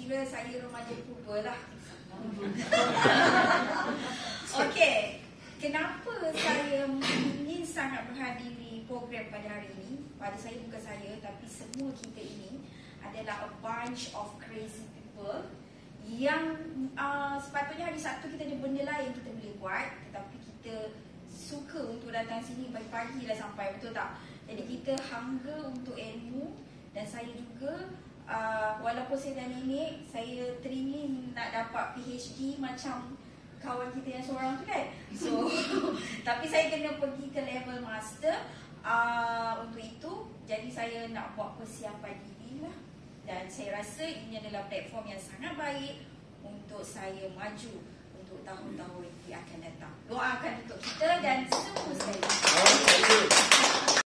kira saya remaja purba lah. Okey, kenapa saya ingin sangat berhadiri program pada hari ini? Pada saya, bukan saya, tapi semua kita ini adalah a bunch of crazy people yang sepatutnya hari Sabtu kita ada benda lain kita boleh buat, tetapi kita suka untuk datang sini pagi-pagi dah sampai, betul tak? Jadi kita hunger untuk ilmu, dan saya juga walaupun saya dah nenek, saya teringin nak dapat PhD macam kawan kita yang seorang tu kan. So tapi saya kena pergi ke level master untuk itu. Jadi saya nak buat persiapan diri lah, dan saya rasa ini adalah platform yang sangat baik untuk saya maju untuk tahun-tahun yang akan datang. Doakan untuk kita dan semua sekali.